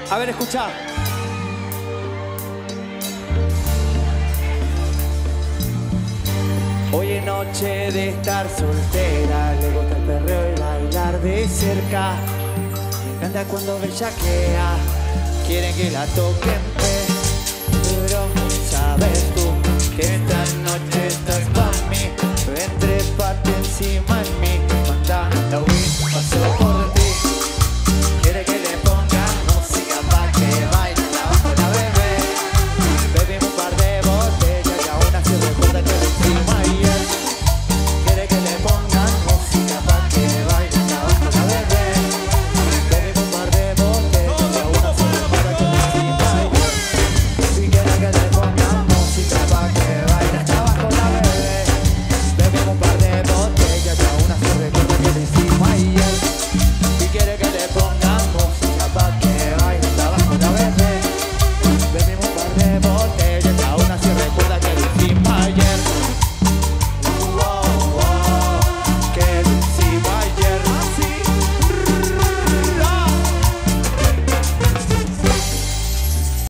A ver, escuchá. Hoy es noche de estar soltera, le gusta el perreo y bailar de cerca. Me encanta cuando bellaquea, quieren que la toquen, pero sabes tú que esta noche estás pa' mí. Ven, trépate encima de mí.